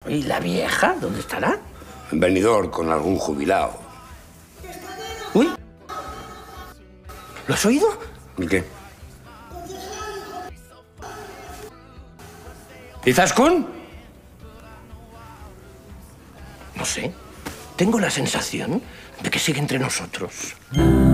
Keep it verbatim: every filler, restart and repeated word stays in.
¿Y la vieja? ¿Dónde estará? En Benidorm con algún jubilado. Uy. ¿Lo has oído? ¿Y qué? ¿Y Zaskun? No sé. Tengo la sensación de que sigue entre nosotros.